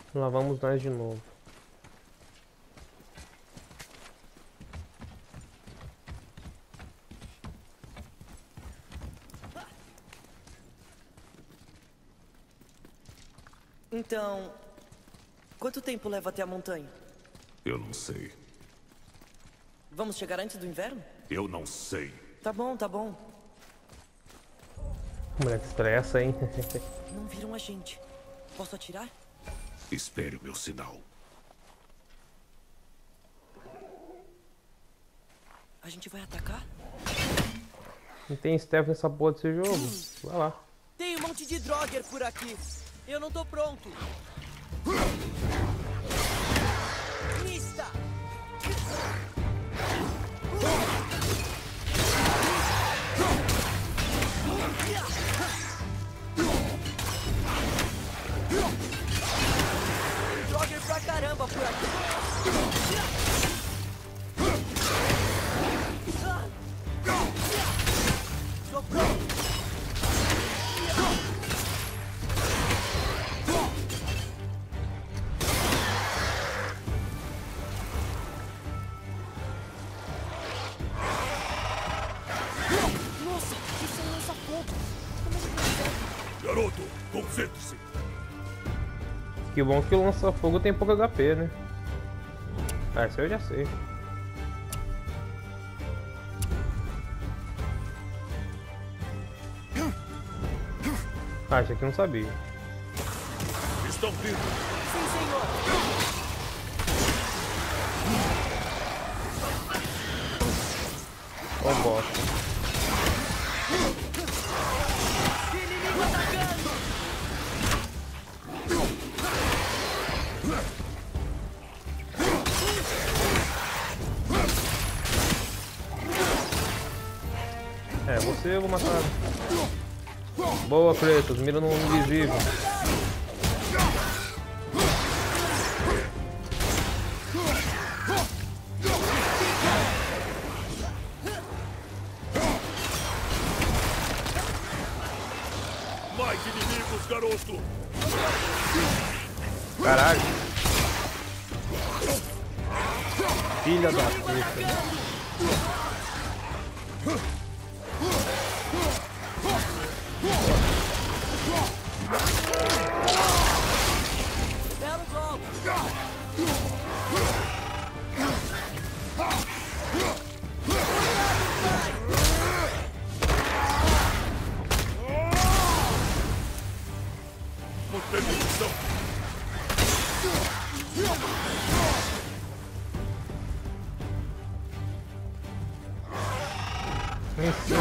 Lá vamos nós de novo. Então, quanto tempo leva até a montanha? Eu não sei. Vamos chegar antes do inverno? Eu não sei. Tá bom, tá bom. O moleque estressa, hein? Não viram a gente. Posso atirar? Espere o meu sinal. A gente vai atacar? Não tem Steph nessa porra desse jogo. Vai lá. Tem um monte de Draugr por aqui. Eu não tô pronto. Mista! Draugr pra caramba por aqui. Tô pronto. Nossa, isso é um lança-fogo. Como é que consegue? Garoto, concentre-se. Que bom que o lança-fogo tem pouco HP, né? Ah, isso eu já sei. Ah, isso aqui eu não sabia. Estão vindo. Sim, senhor. Ó, bosta. Inimigo atacando. É, você eu vou matar. Boa, Kratos, mira no invisível. Mais inimigos, garoto. Caralho. Filha da puta. Belo golpe. Mantém munição. Nem sei.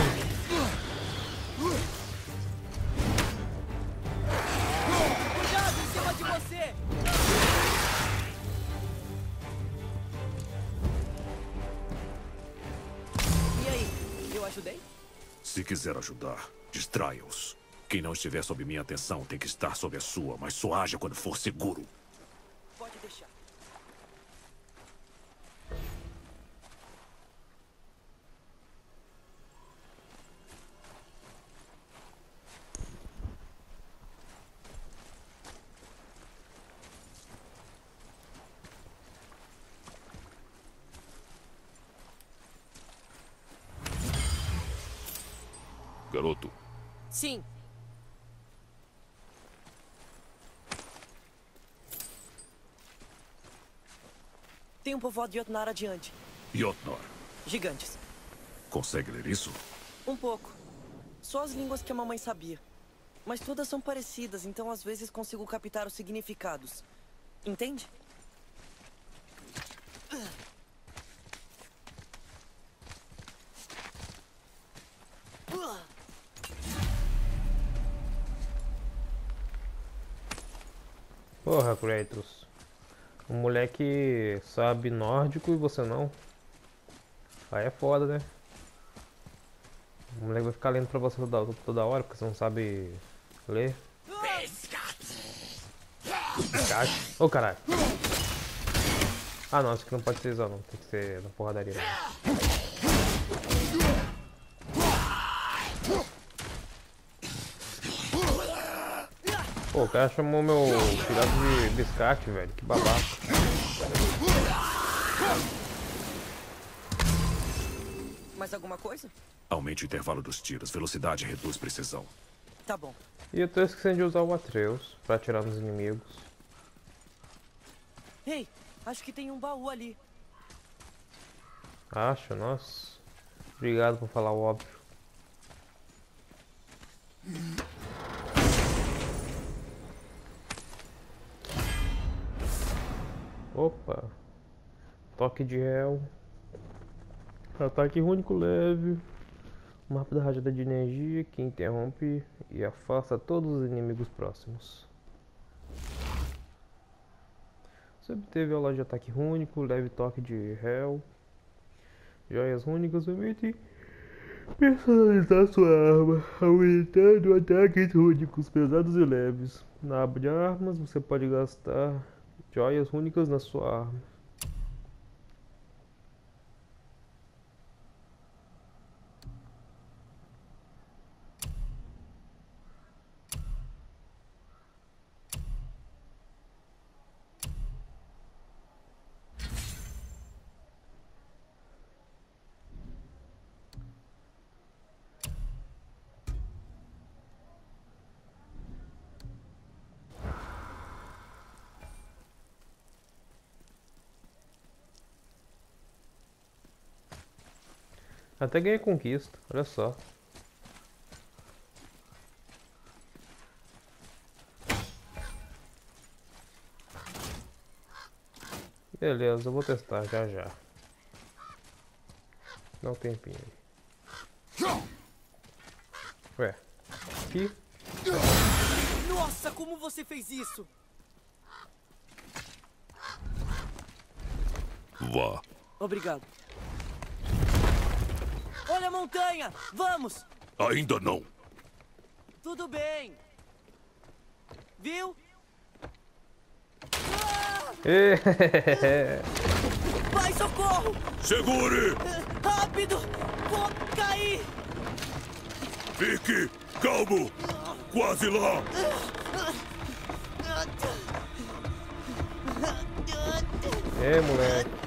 Cuidado em cima de você. E aí, eu ajudei? Se quiser ajudar, distraia-os. Quem não estiver sob minha atenção tem que estar sob a sua, mas só haja quando for seguro. Pode deixar. Garoto, Sim. Tem um povoado de Jotnar adiante. Jotnar, Gigantes. consegue ler isso? Um pouco. Só as línguas que a mamãe sabia. Mas todas são parecidas, então às vezes consigo captar os significados. Entende? Porra, Kratos. O moleque sabe nórdico e você não. Aí é foda, né? O moleque vai ficar lendo pra você toda hora porque você não sabe ler. Pescate. Ô, caralho. Ah, não, isso aqui não pode ser isso, não. Tem que ser na porradaria. Pô, o cara chamou meu filhote de biscate, velho. Que babaca. Mais alguma coisa? Aumente o intervalo dos tiros. Velocidade reduz precisão. Tá bom. E eu tô esquecendo de usar o Atreus pra atirar nos inimigos. Ei, acho que tem um baú ali. Acho, nossa. Obrigado por falar o óbvio. Opa. Toque de réu. Ataque único leve. Mapa da rajada de energia que interrompe e afasta todos os inimigos próximos. Você obteve a loja de ataque único, leve toque de réu. Joias únicas permitem personalizar sua arma, aumentando ataques únicos pesados e leves. Na aba de armas, você pode gastar joias únicas na sua arma. Até ganhei conquista, olha só. Beleza, eu vou testar já já. Dá um tempinho aí. Ué, aqui. Nossa, como você fez isso? Vá. Obrigado. Olha a montanha! Vamos! Ainda não. Tudo bem. Viu? Pai, socorro! Segure! Rápido! Vou cair! Fique calmo! Quase lá! Moleque.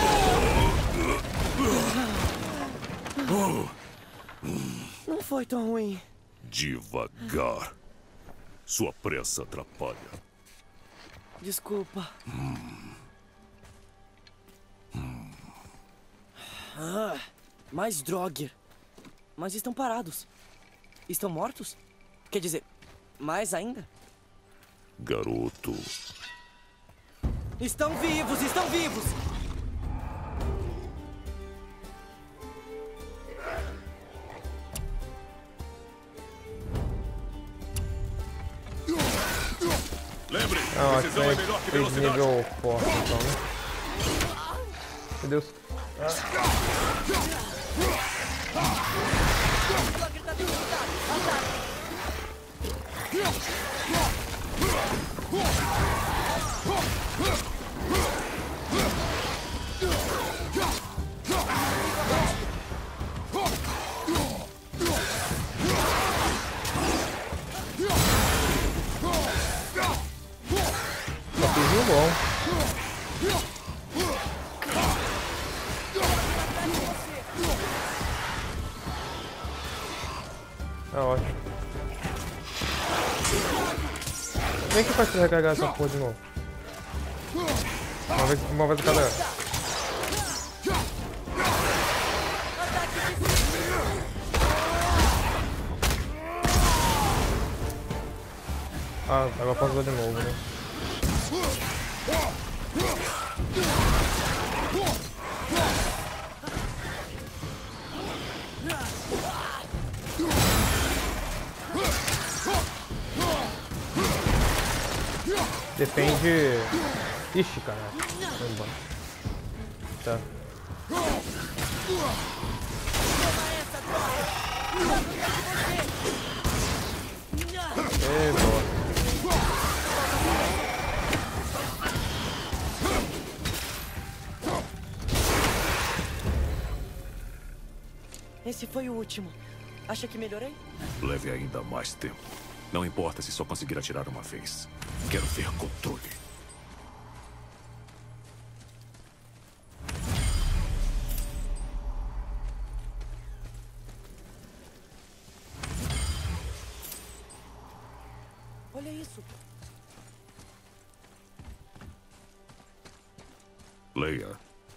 Não foi tão ruim. Devagar. Sua pressa atrapalha. Desculpa. Mais Draugr. Mas estão parados. Estão mortos? Quer dizer, mais ainda? Garoto. Estão vivos! Estão vivos! Lembre, Ah, precisão é melhor que fez velocidade. nível forte então, né? Meu Deus. Toquezinho bom. Tá ótimo. Vem que faz pra recarregar essa porra de novo. Uma vez a cada. Ah, agora posso usar de novo, né? Depende. Ixi, caralho. Vai embora. Tá. Boa. Esse foi o último. Acha que melhorei? Leve ainda mais tempo. Não importa se só conseguir atirar uma vez. Quero ver controle. Olha isso. Leia.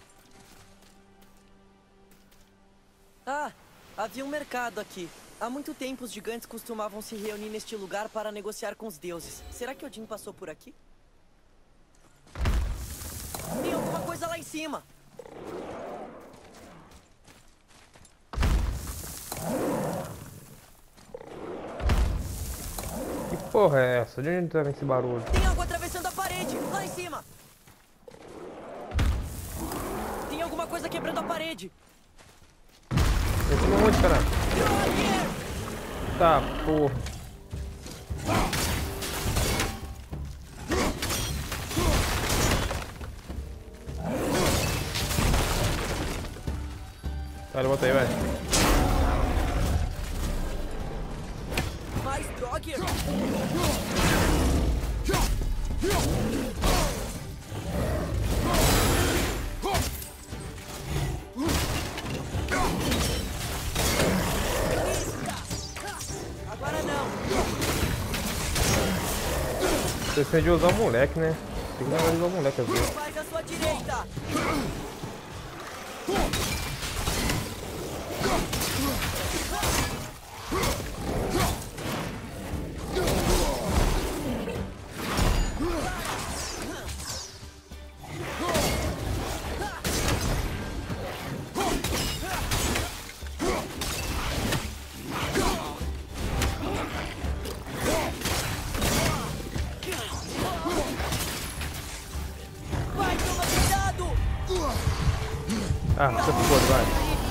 Ah, havia um mercado aqui. Há muito tempo os gigantes costumavam se reunir neste lugar para negociar com os deuses. Será que Odin passou por aqui? Tem alguma coisa lá em cima. Que porra é essa? De onde tá vendo esse barulho? Tem algo atravessando a parede, lá em cima. Tem alguma coisa quebrando a parede. Em cima onde, cara? Tá, porra. Tá, levanta aí, velho. Mais Drogger. Agora não. Você tem de usar o moleque, né? Tem que usar o moleque às vezes. Faz à sua direita. Vai, toma cuidado. Ah, você ficou, vai.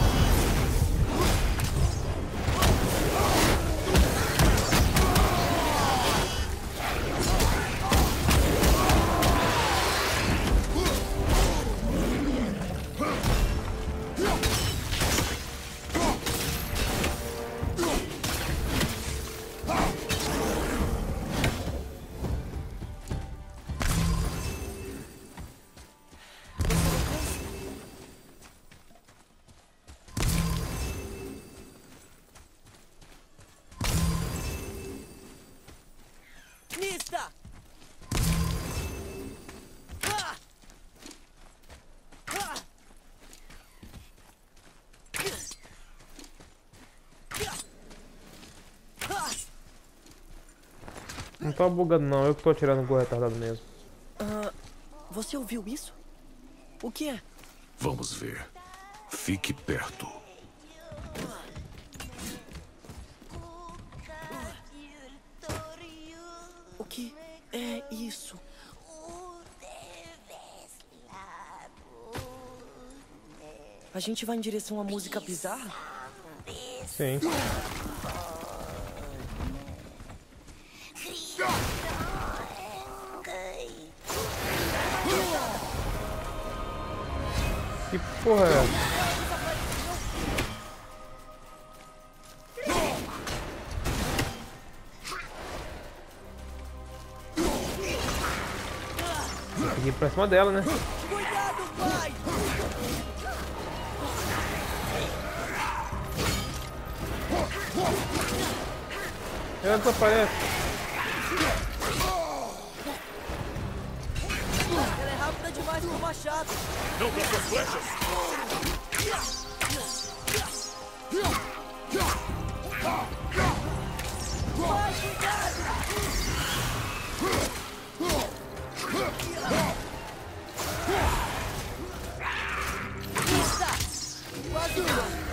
Lista. Ah! Ah! Ah! Não tô bugando não, eu que tô atirando com o retardado mesmo. Você ouviu isso? O que é? Vamos ver. Fique perto. O que é isso? A gente vai em direção à música bizarra? Sim. Que porra é essa? Tem que ir pra cima dela, né? Cuidado, pai! Ela desaparece. Ela é rápida demais pro machado. Não com suas flechas! Pai, cuidado! Lista! Quase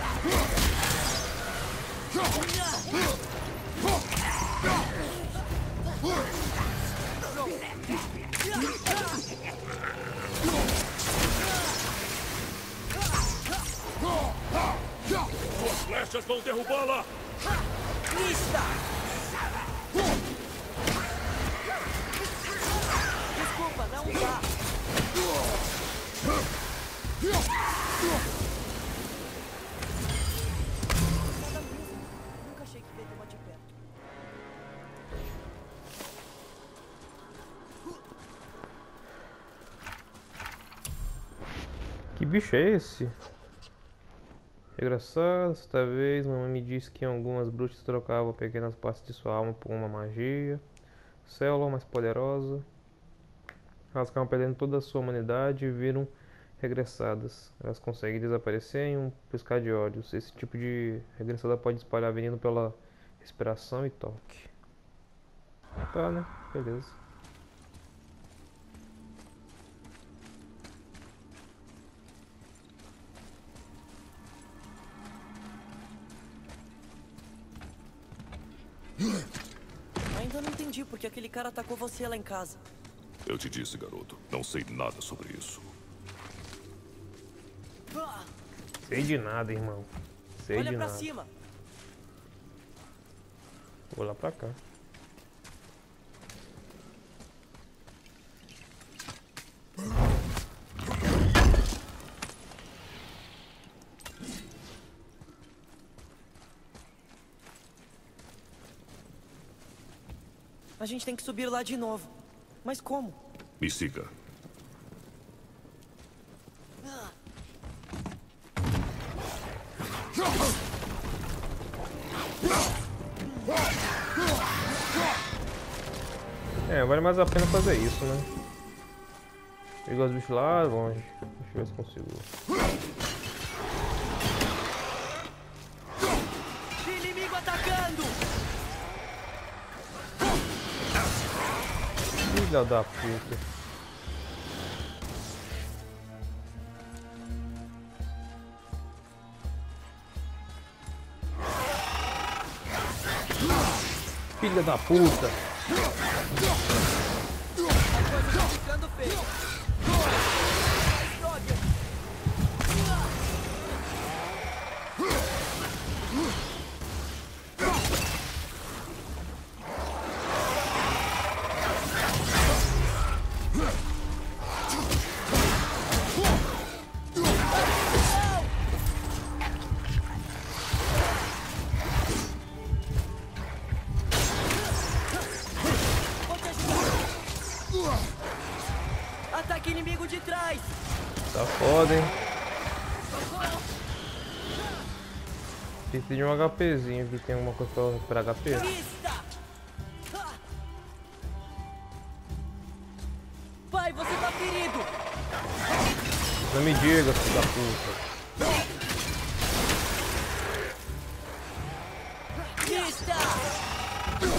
Suas flechas vão derrubá-la! Lista! Desculpa, não dá. Nada mesmo. Nunca achei que veio tomar de perto. bicho é esse? Engraçado, certa vez mamãe me disse que algumas bruxas trocavam pequenas partes de sua alma por uma magia. Célula mais poderosa. Elas acabam perdendo toda a sua humanidade e viram regressadas. Elas conseguem desaparecer em um piscar de olhos. Esse tipo de regressada pode espalhar veneno pela respiração e toque. Tá, né? Beleza. Ainda não entendi porque aquele cara atacou você lá em casa. Eu te disse, garoto. Não sei nada sobre isso. Sei de nada, irmão. Sei Olha de pra nada. cima. Vou lá pra cá. A gente tem que subir lá de novo. Mas como? Me siga. É, vale mais a pena fazer isso, né? Pegar os bichos lá longe. Deixa eu ver se consigo. Inimigo atacando! Filha da puta. Filha da puta. A coisa tá ficando feia. Droga! Ataque inimigo de trás! Tá foda, hein? Preciso de um HPzinho aqui. Tem alguma coisa pra recuperar HP? Vista! Pai, você tá ferido! Não me diga, filho da puta. Vista!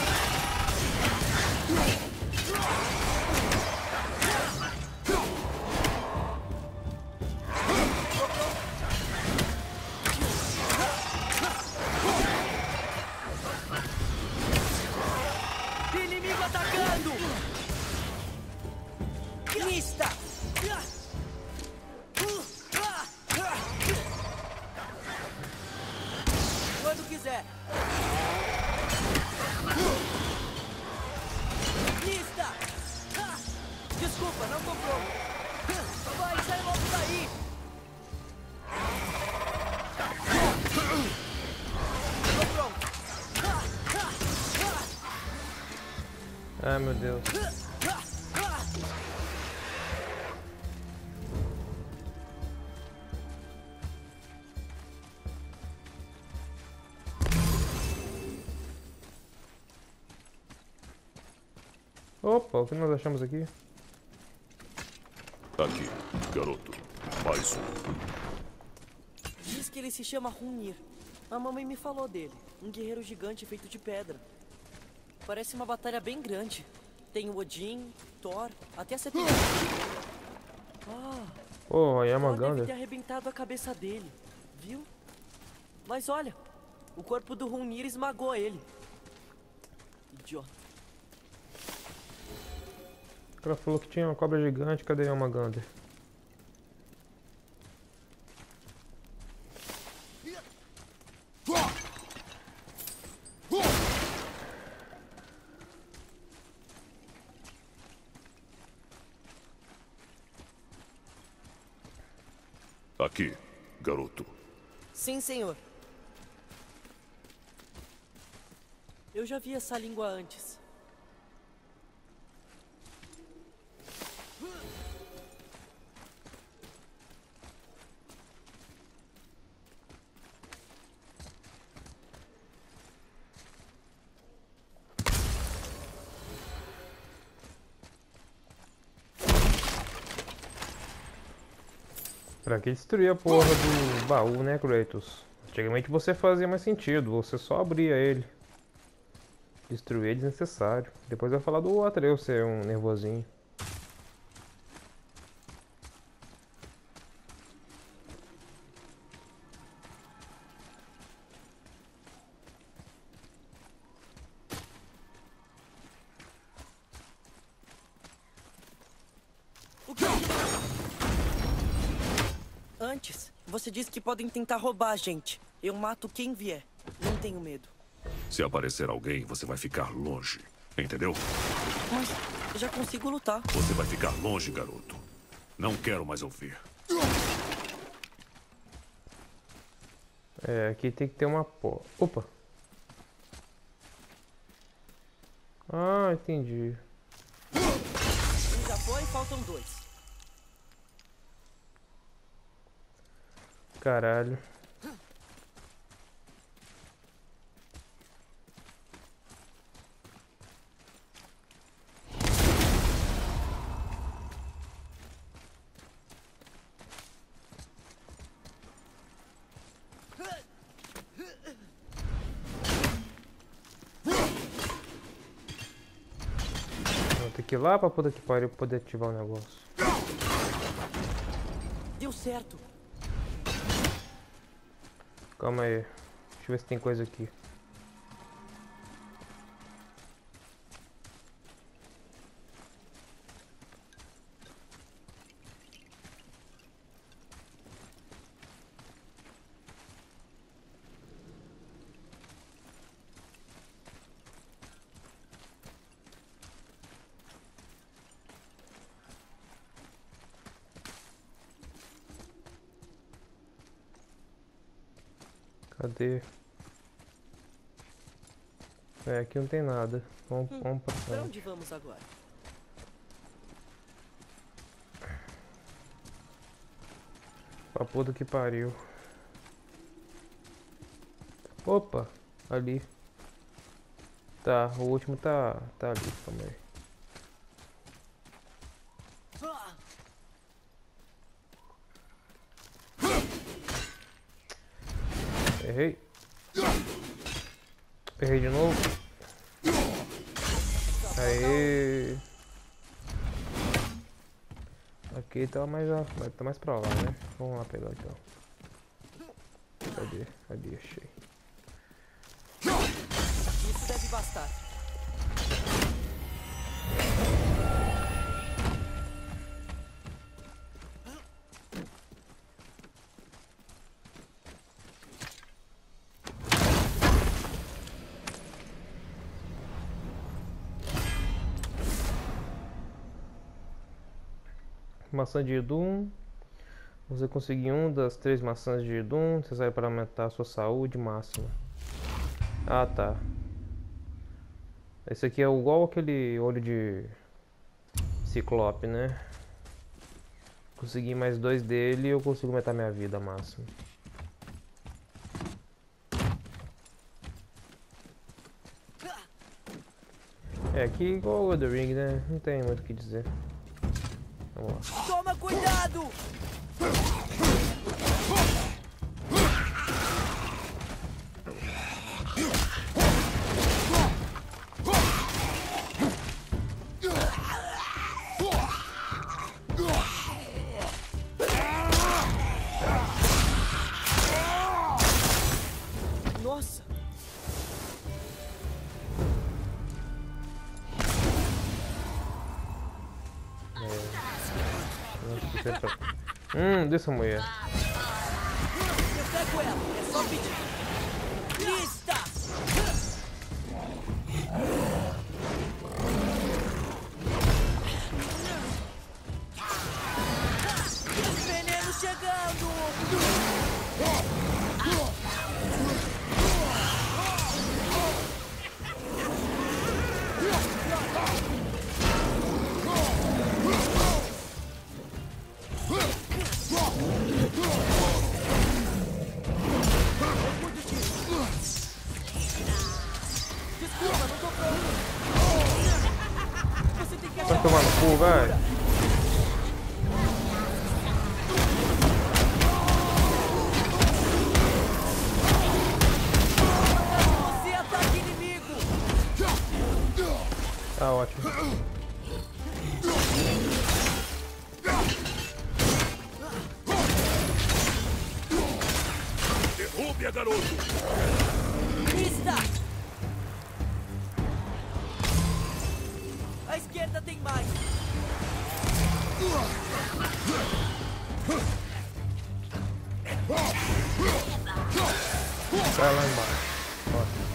Inimigo atacando! Vista! Quando quiser. Lista! Desculpa, não tô pronto. Vai, sai logo daí. Tô pronto. Ai, meu Deus. Opa, o que nós achamos aqui? Aqui, garoto. Mais um. Diz que ele se chama Hrungnir. A mamãe me falou dele. Um guerreiro gigante feito de pedra. Parece uma batalha bem grande. Tem o Odin, Thor, até a serpente. Ah, Pô, aí é uma Thor deve ter Ganda. arrebentado a cabeça dele, viu? Mas olha, o corpo do Hrungnir esmagou ele. Idiota. O cara falou que tinha uma cobra gigante. Cadê a Yamagander? Aqui, garoto. Sim, senhor. Eu já vi essa língua antes. Pra que destruir a porra do baú, né, Kratos? Antigamente você fazia mais sentido, você só abria ele. Destruir é desnecessário. Depois vai falar do outro, eu ser um nervosinho. Antes, você disse que podem tentar roubar a gente. Eu mato quem vier. Não tenho medo. Se aparecer alguém, você vai ficar longe. Entendeu? Mas já consigo lutar. Você vai ficar longe, garoto. Não quero mais ouvir. É, aqui tem que ter uma porra. Opa! Ah, entendi. Um já foi, faltam 2. Caralho. Vou ter que ir lá pra poder que pariu pra poder ativar o negócio. Deu certo. Calma aí. Deixa eu ver se tem coisa aqui. Cadê? É, aqui não tem nada. Vamos pra Pra frente. onde vamos agora? Pra puta que pariu. Opa, ali. Tá, o último tá ali também. Errei. Errei de novo. Aê. Aqui tá mais pra lá, né? Vamos lá pegar então. Cadê? Ali, achei. Isso deve bastar. Maçã de Idum. Você conseguir um das 3 maçãs de Idum, você sai para aumentar a sua saúde máxima. Ah, tá. Esse aqui é igual aquele olho de ciclope, né? Consegui mais 2 dele e eu consigo aumentar minha vida máxima. É, aqui igual o Elden Ring, né? Não tem muito o que dizer. Vamos lá. Toma cuidado! Nossa! Dessa mulher. Eu pego ela, é só pedir. Lista! Veneno chegando! Desculpa, não tô pronto. Você tem que Vai tomar no cu, vai. Tá ótimo. Derrube-a, garoto! Vista! À esquerda tem mais. Vai lá embaixo. Ótimo.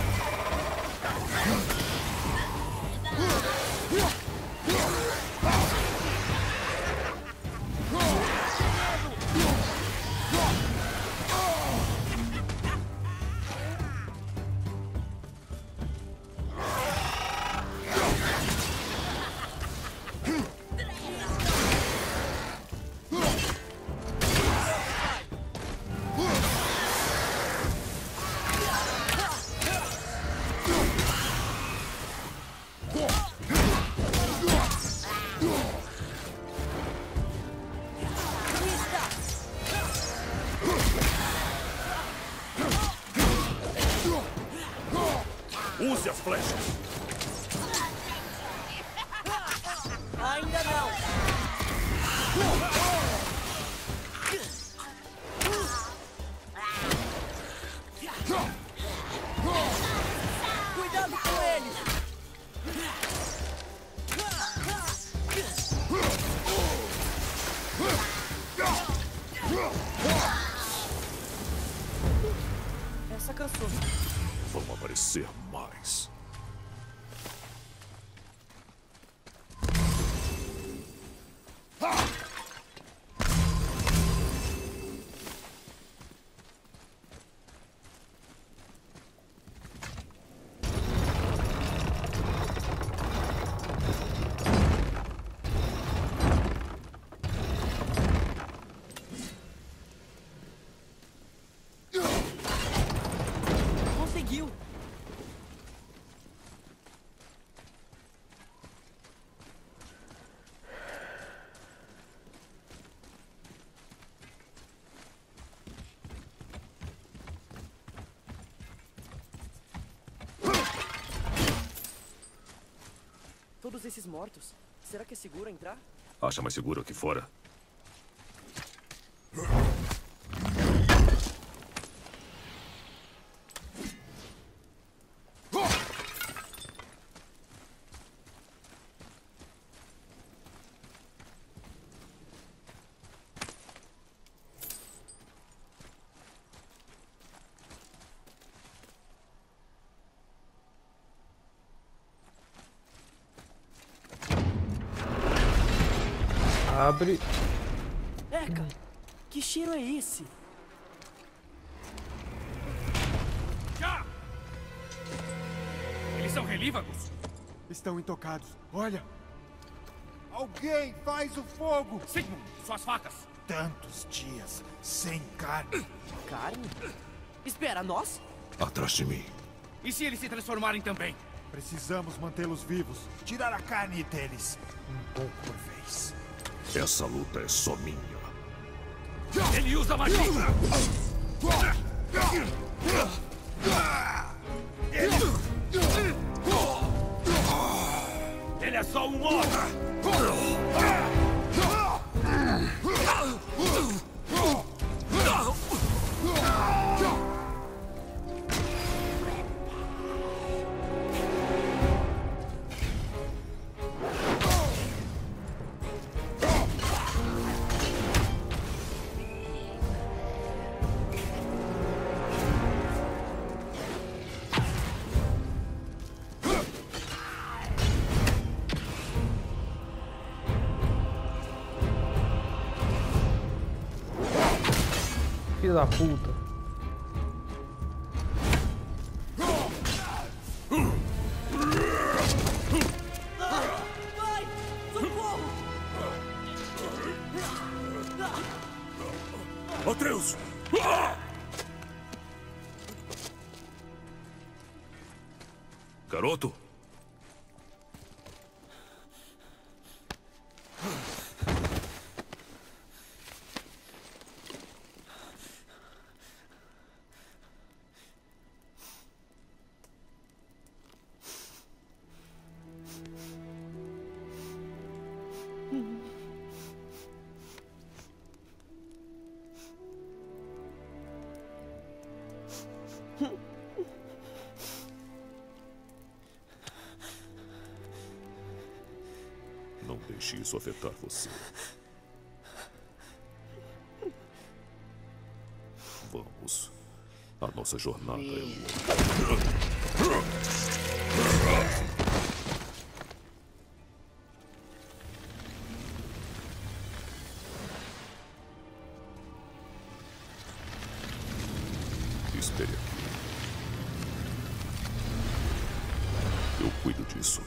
Use as flechas! Ainda não. Cuidado com eles. Essa cansou. Vão aparecer mais. Conseguiu. Todos esses mortos. Será que é seguro entrar? Acha mais seguro aqui fora? Abre. Eca! Que cheiro é esse? Já! Eles são relívagos? Estão intocados. Olha! Alguém faz o fogo! Sigmund, suas facas! Tantos dias sem carne. Carne? Espera, nós? Atrás de mim. E se eles se transformarem também? Precisamos mantê-los vivos. Tirar a carne deles. Um pouco por vez. Essa luta é só minha. Ele usa magia! Ele é só um homem! Filho da puta. Vai! Socorro! Atreus! Garoto? Não deixe isso afetar você. Vamos. A nossa jornada é longa. Espere aqui. Eu cuido disso.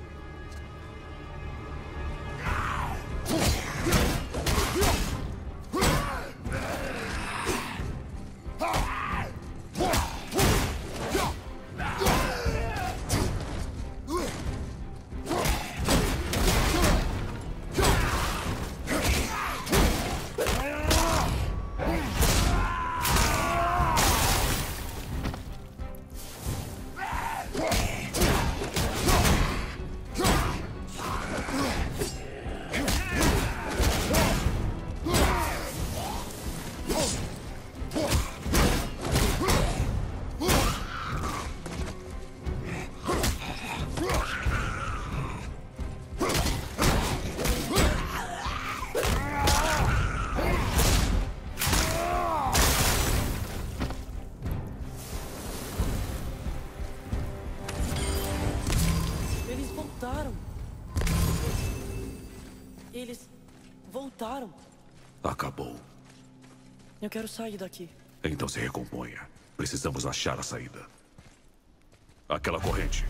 Eles voltaram. Acabou. Eu quero sair daqui. Então se recomponha. Precisamos achar a saída. Aquela corrente.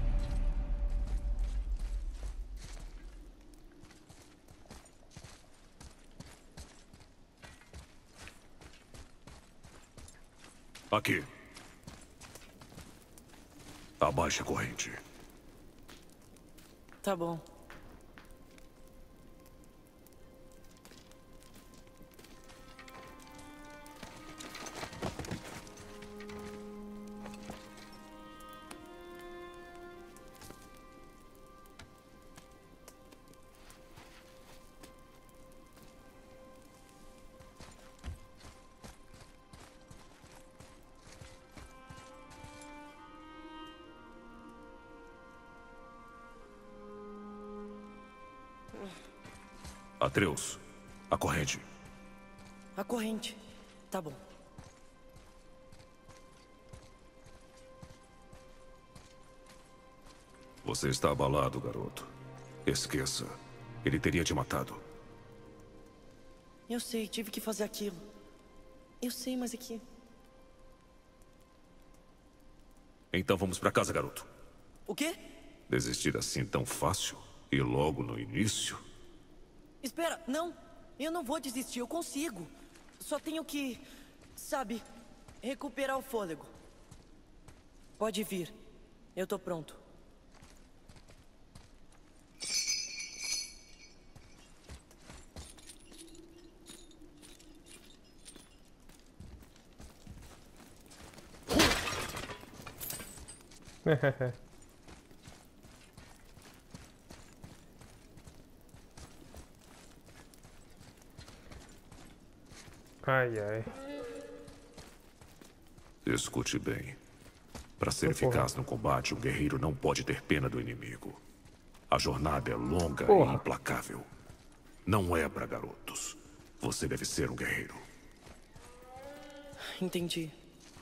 Aqui. Abaixe a corrente. Tá bom. Atreus, a corrente. A corrente. Tá bom. Você está abalado, garoto. Esqueça. Ele teria te matado. Eu sei, tive que fazer aquilo. Eu sei, mas é que... Então vamos pra casa, garoto. O quê? Desistir assim tão fácil? E logo no início? Espera, não. Eu não vou desistir, eu consigo. Só tenho que, sabe, recuperar o fôlego. Pode vir. Eu tô pronto. Ai, ai. Escute bem. Para ser eficaz no combate, um guerreiro não pode ter pena do inimigo. A jornada é longa e implacável. Não é para garotos. Você deve ser um guerreiro. Entendi.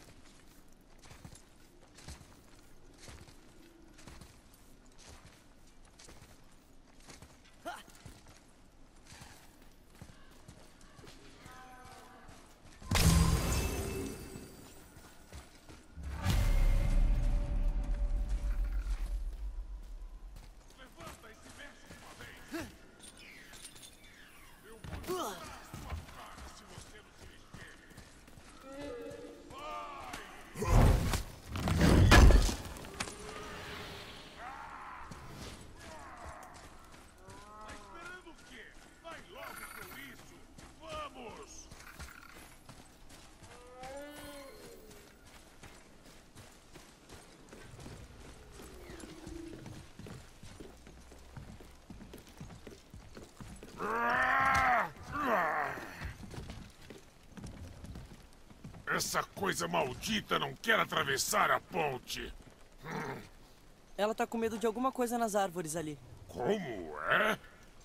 Essa coisa maldita não quer atravessar a ponte. Ela tá com medo de alguma coisa nas árvores ali. Como é?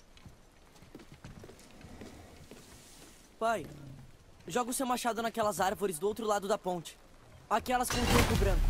Pai, joga o seu machado naquelas árvores do outro lado da ponte. Aquelas com o tronco branco.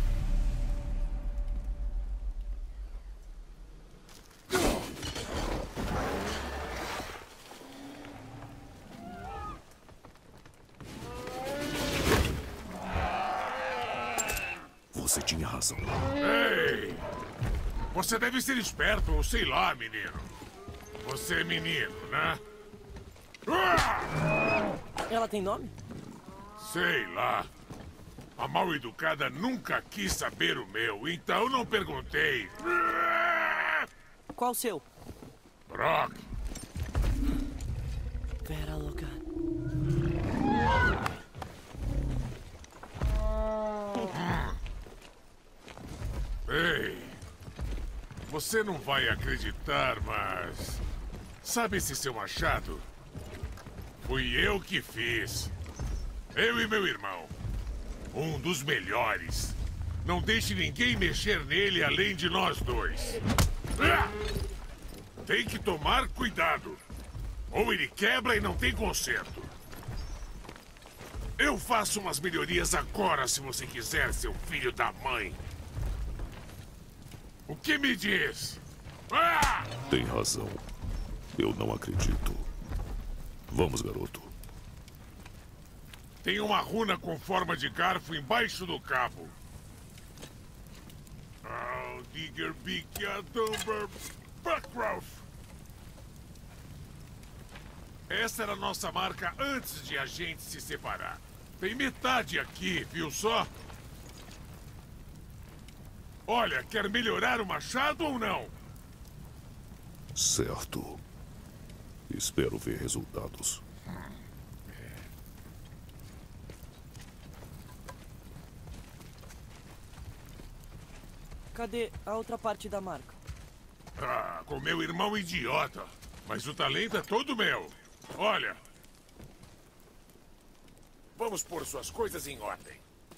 Você tinha razão. Ei! Você deve ser esperto, ou sei lá, menino. Você é menino, né? Ela tem nome? Sei lá. A mal-educada nunca quis saber o meu, então não perguntei. Qual o seu? Brock. Vera louca. Ei, você não vai acreditar, mas... Sabe esse seu machado? Fui eu que fiz. Eu e meu irmão. Um dos melhores. Não deixe ninguém mexer nele além de nós dois. Tem que tomar cuidado. Ou ele quebra e não tem conserto. Eu faço umas melhorias agora, se você quiser, seu filho da mãe. O que me diz? Tem razão. Eu não acredito. Vamos, garoto. Tem uma runa com forma de garfo embaixo do cabo. Digger Dumber Buckroff. Essa era a nossa marca antes de a gente se separar. Tem metade aqui, viu só? Olha, quer melhorar o machado ou não? Certo. Espero ver resultados. Cadê a outra parte da marca? Com meu irmão idiota. Mas o talento é todo meu. Olha. Vamos pôr suas coisas em ordem.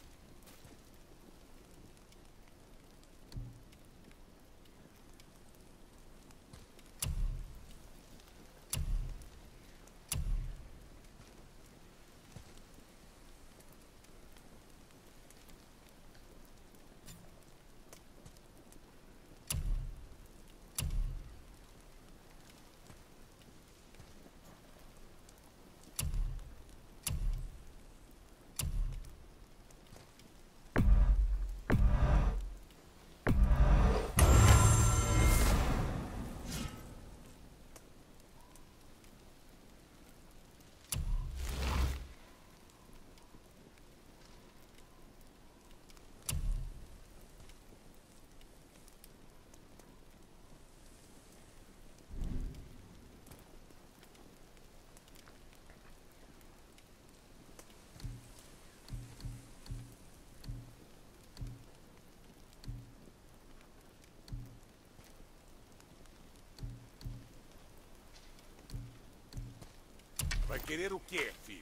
Vai querer o quê, filho?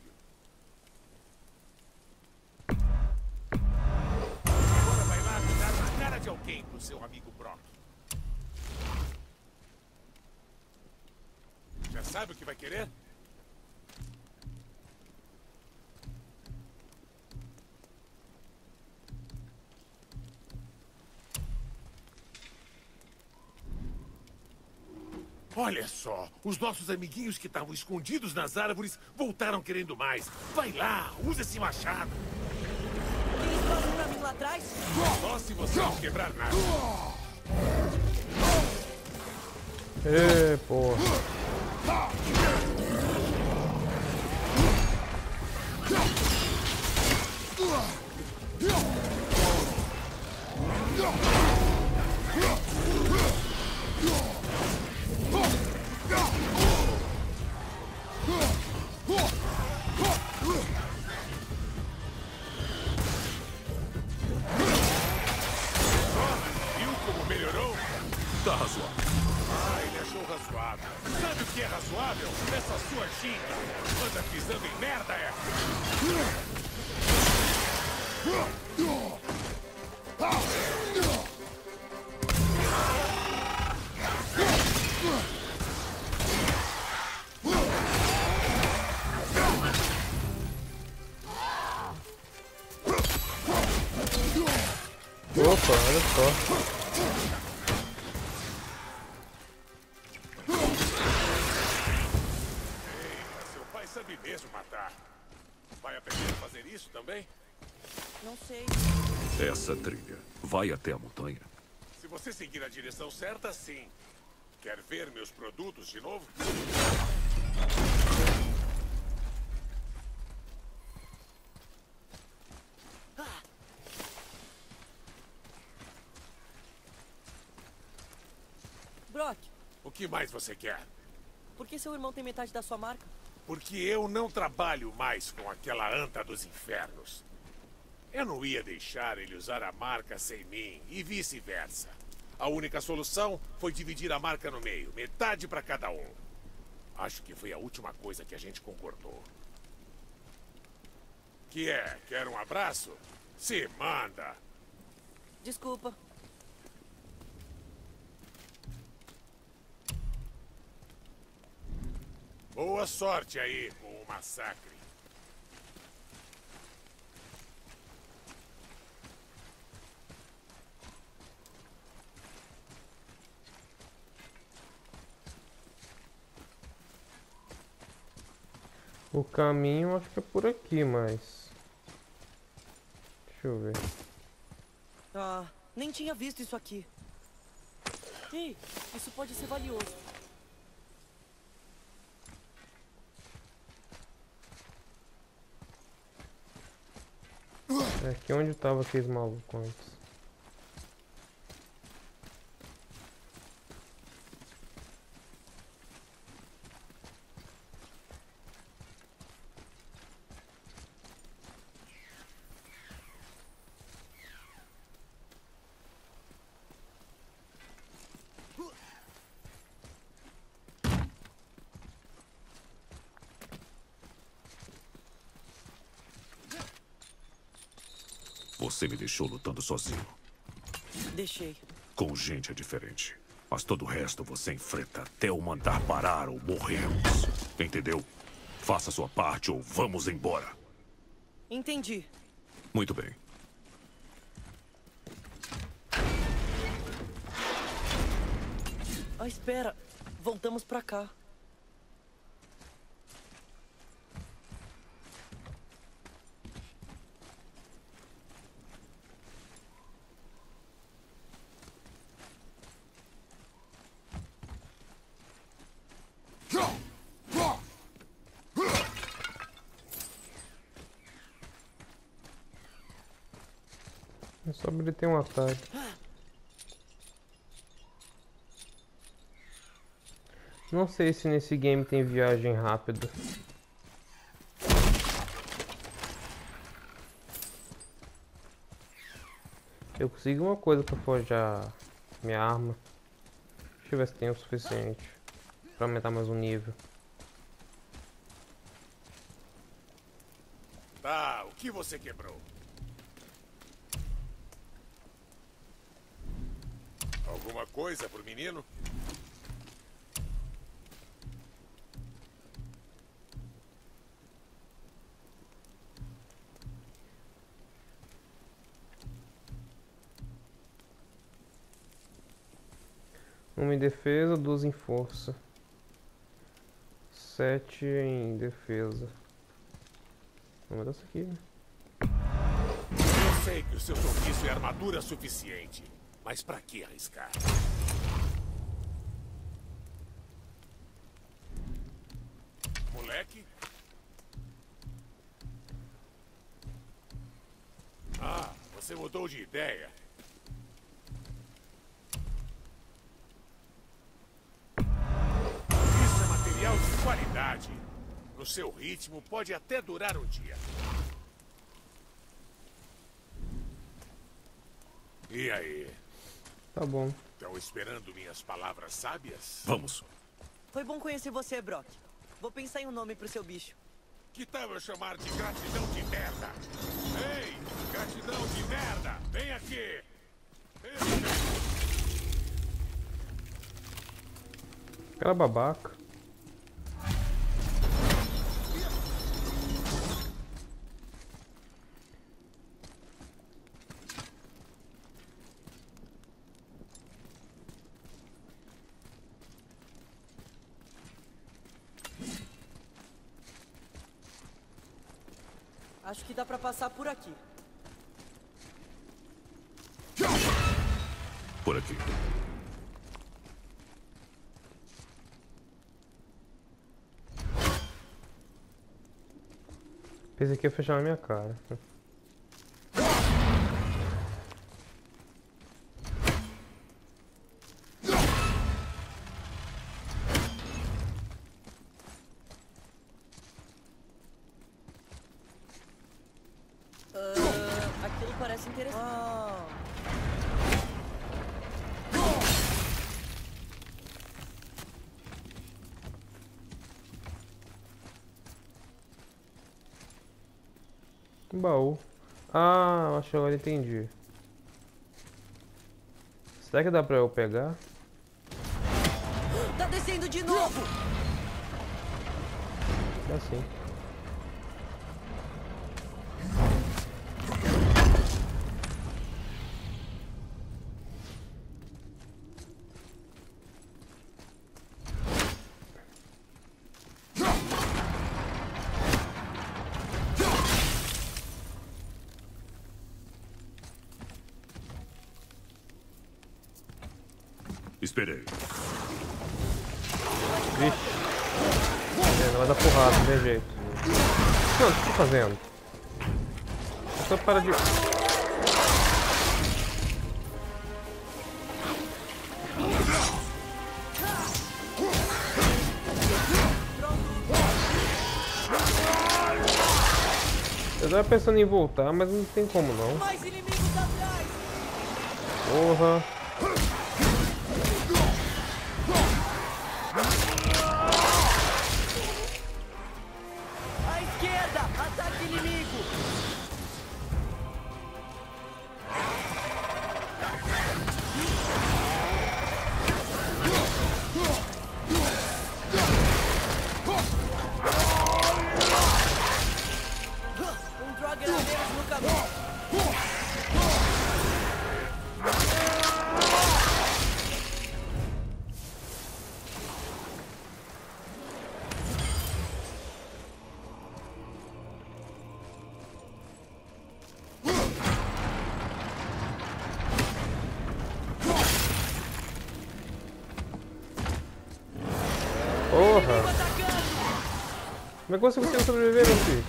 Agora vai lá dar na cara de alguém pro seu amigo Brock. Já sabe o que vai querer? Olha só, os nossos amiguinhos que estavam escondidos nas árvores voltaram querendo mais. Vai lá, usa esse machado. Tem espaço pra mim lá atrás? Só se você não quebrar nada. Ê, porra. Viu como melhorou? Tá razoável. Ele achou razoável. Sabe o que é razoável? Essa sua ginga. Anda pisando em merda, é? só. Seu pai sabe mesmo matar. Vai aprender a fazer isso também? Não sei. Essa trilha vai até a montanha. Se você seguir a direção certa, sim. Quer ver meus produtos de novo? Brock, O que mais você quer? por que seu irmão tem metade da sua marca? Porque eu não trabalho mais com aquela anta dos infernos. Eu não ia deixar ele usar a marca sem mim, e vice-versa. A única solução foi dividir a marca no meio, metade para cada um. Acho que foi a última coisa que a gente concordou. Que é? Quer um abraço? Se manda! Desculpa. Boa sorte aí com o massacre. O caminho acho que é por aqui, mas... Deixa eu ver. Ah, nem tinha visto isso aqui. Ei, isso pode ser valioso. É aqui onde tava aqueles malucos antes. Você me deixou lutando sozinho. Deixei. Com gente é diferente. Mas todo o resto você enfrenta até eu mandar parar ou morrermos. Entendeu? Faça sua parte ou vamos embora. Entendi. Muito bem. Ah, espera. Voltamos pra cá. É só ele ter um atalho. Não sei se nesse game tem viagem rápida. Eu consegui uma coisa pra forjar minha arma. Deixa eu ver se tem o suficiente pra aumentar mais um nível. Tá, o que você quebrou? Alguma coisa pro menino? Uma em defesa, 2 em força. 7 em defesa. Vamos dar isso aqui, né? Eu sei que o seu serviço é armadura suficiente. Mas pra que arriscar? Moleque? Ah, você mudou de ideia. Isso é material de qualidade. No seu ritmo, pode até durar um dia. E aí? Tá bom. Estão esperando minhas palavras sábias? Vamos. Foi bom conhecer você, Brock. Vou pensar em um nome pro seu bicho. Que tal eu chamar de gratidão de merda? Ei, gratidão de merda! Vem aqui! Cara babaca. Acho que dá pra passar por aqui. Por aqui. Pensei que ia fechar na minha cara. Aquilo parece interessante. Baú. Ah, acho que agora entendi. Será que dá pra eu pegar? Tá descendo de novo! Dá sim. Esperei. Vixe. Vai dar porrada, não tem jeito. Não, o que eu tô fazendo? Só para de... Eu tava pensando em voltar, mas não tem como não. Mais inimigos atrás! Porra. À esquerda! Ataque inimigo! Droga a menos no caminho! Porra. Como é que você conseguiu sobreviver, meu filho?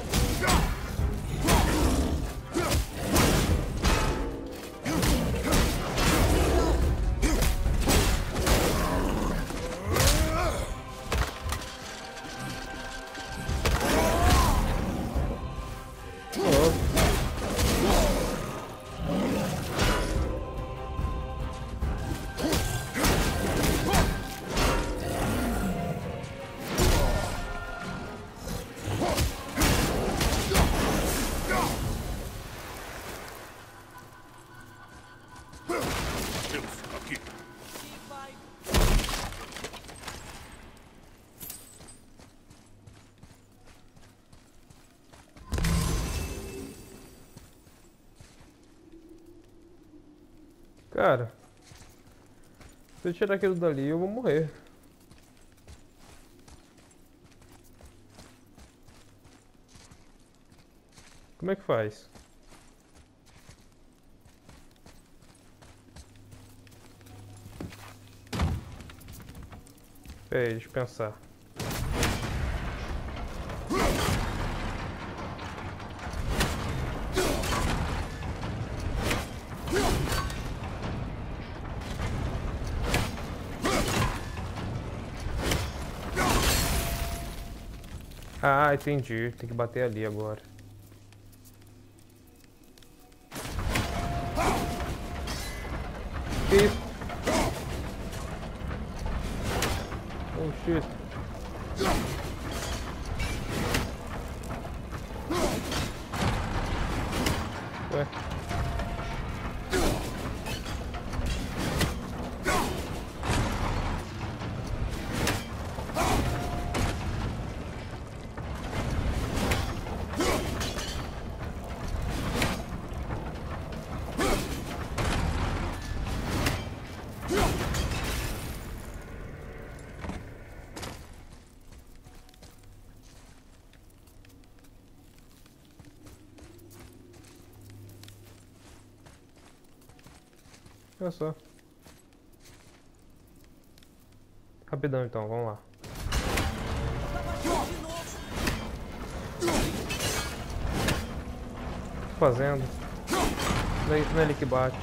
Aqui. Cara, se eu tirar aquilo dali, eu vou morrer. Como é que faz? Peraí, deixa eu pensar. Ah, entendi. Tem que bater ali agora. Que isso? Oh shit. Ué. Olha só. Rapidão então, vamos lá. O que tô fazendo? Não é ele que bate.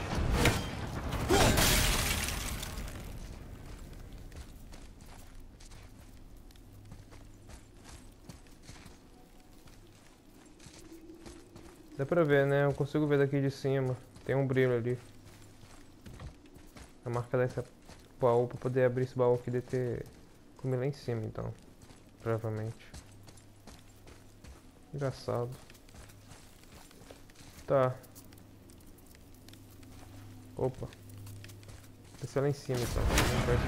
Dá pra ver, né? Eu consigo ver daqui de cima. Tem um brilho ali. A marca desse baú pra poder abrir esse baú aqui deve ter comido lá em cima, então. Provavelmente. Engraçado. Tá. Opa. Desceu lá em cima, então. Vamos ver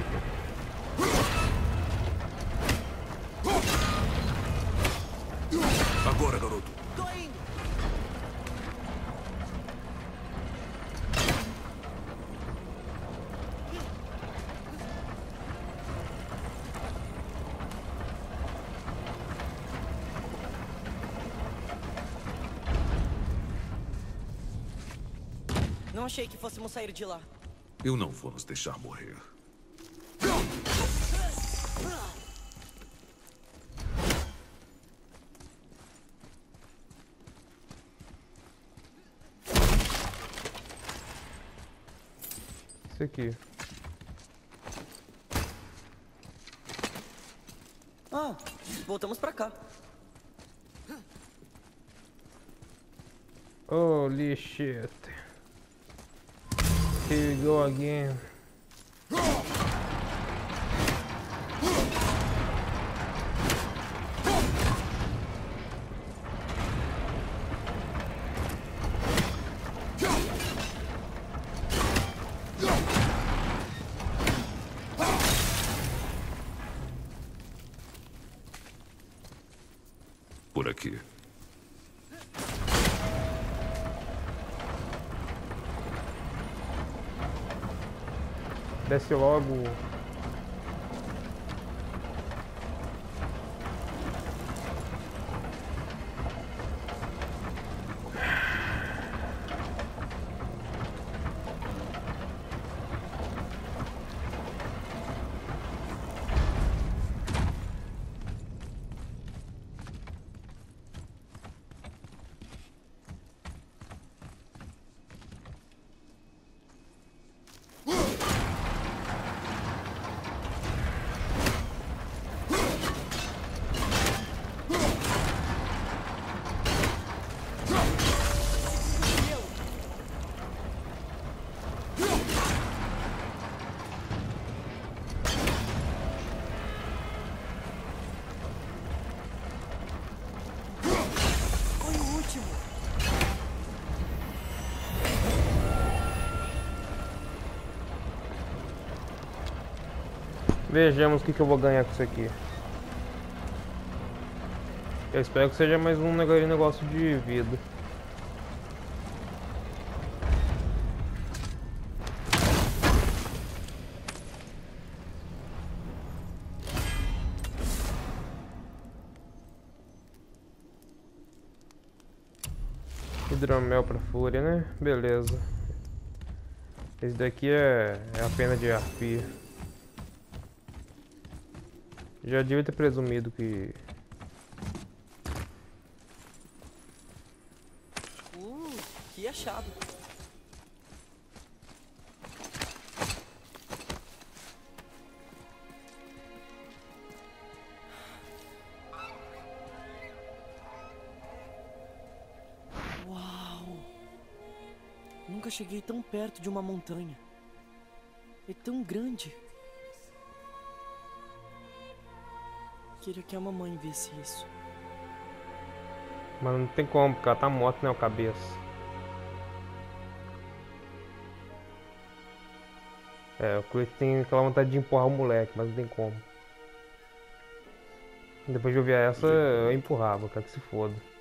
isso aqui. Agora, garoto. Tô indo. Não achei que fôssemos sair de lá. Eu não vou nos deixar morrer. Isso aqui. Ah, voltamos pra cá. Holy shit. Here we go again. Por aqui. Desce logo. Vejamos o que eu vou ganhar com isso aqui. Eu espero que seja mais um negócio de vida. Hidromel pra fúria, né? Beleza. Esse daqui é a pena de arpia. Já devia ter presumido que... Que achado. Uau! Nunca cheguei tão perto de uma montanha. É tão grande. Queria que a mamãe visse isso. Mas não tem como, porque ela tá morta, né, o cabeça. É, o Chris tem aquela vontade de empurrar o moleque, mas não tem como. Depois de ouvir essa, eu empurrava, quero que se foda.